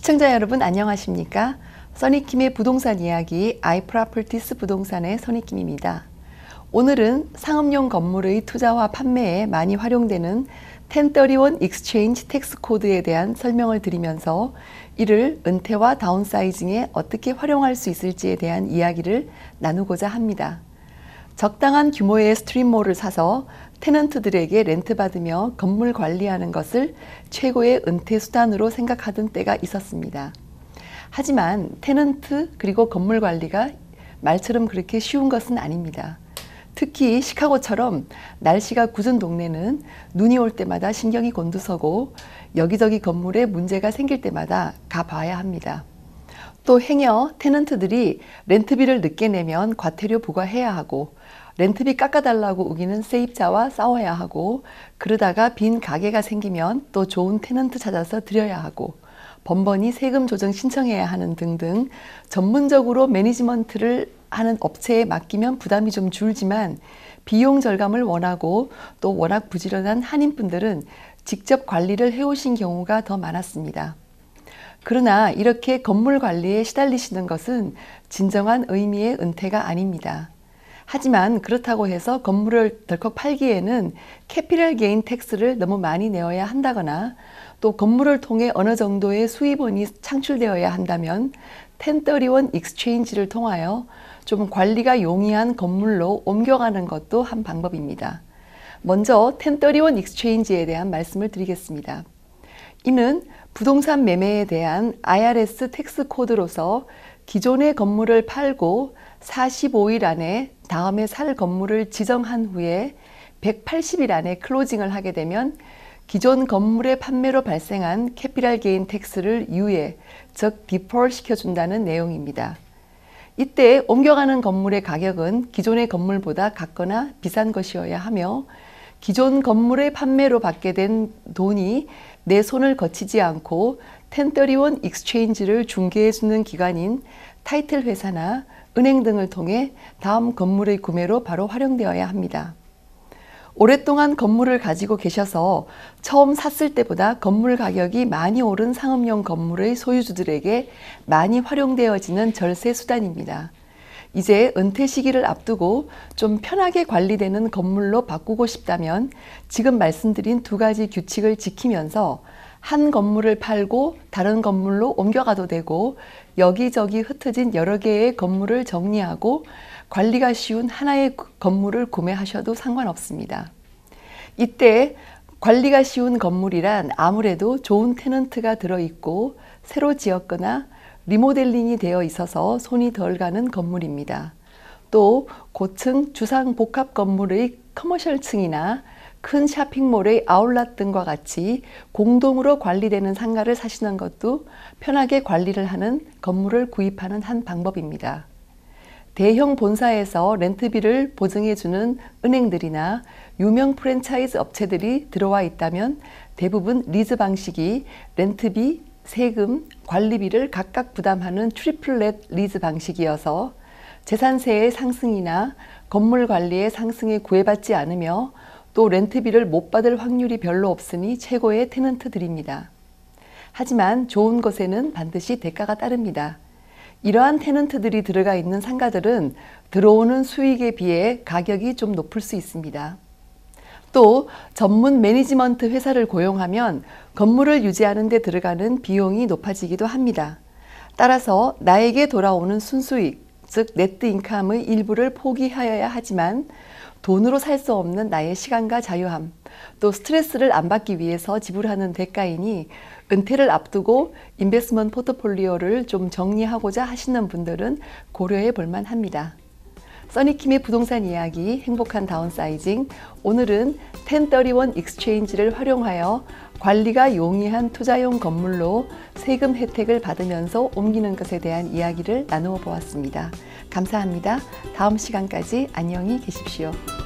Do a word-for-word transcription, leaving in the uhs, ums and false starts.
시청자 여러분 안녕하십니까? 써니킴의 부동산 이야기 아이프라퍼티스 부동산의 써니킴입니다. 오늘은 상업용 건물의 투자와 판매에 많이 활용되는 텐서리원 익스체인지 텍스 코드에 대한 설명을 드리면서 이를 은퇴와 다운사이징에 어떻게 활용할 수 있을지에 대한 이야기를 나누고자 합니다. 적당한 규모의 스트립몰을 사서 테넌트들에게 렌트 받으며 건물 관리하는 것을 최고의 은퇴 수단으로 생각하던 때가 있었습니다. 하지만 테넌트 그리고 건물 관리가 말처럼 그렇게 쉬운 것은 아닙니다. 특히 시카고처럼 날씨가 궂은 동네는 눈이 올 때마다 신경이 곤두서고 여기저기 건물에 문제가 생길 때마다 가봐야 합니다. 또 행여 테넌트들이 렌트비를 늦게 내면 과태료 부과해야 하고 렌트비 깎아달라고 우기는 세입자와 싸워야 하고 그러다가 빈 가게가 생기면 또 좋은 테넌트 찾아서 드려야 하고 번번이 세금 조정 신청해야 하는 등등 전문적으로 매니지먼트를 하는 업체에 맡기면 부담이 좀 줄지만 비용 절감을 원하고 또 워낙 부지런한 한인분들은 직접 관리를 해오신 경우가 더 많았습니다. 그러나 이렇게 건물 관리에 시달리시는 것은 진정한 의미의 은퇴가 아닙니다. 하지만 그렇다고 해서 건물을 덜컥 팔기에는 캐피털 게인 텍스를 너무 많이 내어야 한다거나 또 건물을 통해 어느 정도의 수입원이 창출되어야 한다면 텐서리원 익스체인지를 통하여 좀 관리가 용이한 건물로 옮겨가는 것도 한 방법입니다. 먼저 텐서리원 익스체인지에 대한 말씀을 드리겠습니다. 이는 부동산 매매에 대한 아이알에스 텍스 코드로서 기존의 건물을 팔고 사십오 일 안에 다음에 살 건물을 지정한 후에 백팔십 일 안에 클로징을 하게 되면 기존 건물의 판매로 발생한 캐피털 게인 텍스를 유예, 즉 디폴트 시켜준다는 내용입니다. 이때 옮겨가는 건물의 가격은 기존의 건물보다 같거나 비싼 것이어야 하며 기존 건물의 판매로 받게 된 돈이 내 손을 거치지 않고 텐서리원 익스체인지를 중개해주는 기관인 타이틀 회사나 은행 등을 통해 다음 건물의 구매로 바로 활용되어야 합니다. 오랫동안 건물을 가지고 계셔서 처음 샀을 때보다 건물 가격이 많이 오른 상업용 건물의 소유주들에게 많이 활용되어지는 절세 수단입니다. 이제 은퇴 시기를 앞두고 좀 편하게 관리되는 건물로 바꾸고 싶다면 지금 말씀드린 두 가지 규칙을 지키면서 한 건물을 팔고 다른 건물로 옮겨가도 되고 여기저기 흩어진 여러 개의 건물을 정리하고 관리가 쉬운 하나의 건물을 구매하셔도 상관없습니다. 이때 관리가 쉬운 건물이란 아무래도 좋은 테넌트가 들어있고 새로 지었거나 리모델링이 되어 있어서 손이 덜 가는 건물입니다. 또 고층 주상 복합 건물의 커머셜층이나 큰 쇼핑몰의 아울렛 등과 같이 공동으로 관리되는 상가를 사시는 것도 편하게 관리를 하는 건물을 구입하는 한 방법입니다. 대형 본사에서 렌트비를 보증해주는 은행들이나 유명 프랜차이즈 업체들이 들어와 있다면 대부분 리즈 방식이 렌트비, 세금, 관리비를 각각 부담하는 트리플렛 리즈 방식이어서 재산세의 상승이나 건물 관리의 상승에 구애받지 않으며 또 렌트비를 못 받을 확률이 별로 없으니 최고의 테넌트들입니다. 하지만 좋은 것에는 반드시 대가가 따릅니다. 이러한 테넌트들이 들어가 있는 상가들은 들어오는 수익에 비해 가격이 좀 높을 수 있습니다. 또 전문 매니지먼트 회사를 고용하면 건물을 유지하는 데 들어가는 비용이 높아지기도 합니다. 따라서 나에게 돌아오는 순수익, 즉 네트 인컴의 일부를 포기하여야 하지만 돈으로 살 수 없는 나의 시간과 자유함, 또 스트레스를 안 받기 위해서 지불하는 대가이니 은퇴를 앞두고 인베스트먼트 포트폴리오를 좀 정리하고자 하시는 분들은 고려해 볼 만합니다. 써니킴의 부동산 이야기 행복한 다운사이징, 오늘은 텐서리원 익스체인지를 활용하여 관리가 용이한 투자용 건물로 세금 혜택을 받으면서 옮기는 것에 대한 이야기를 나누어 보았습니다. 감사합니다. 다음 시간까지 안녕히 계십시오.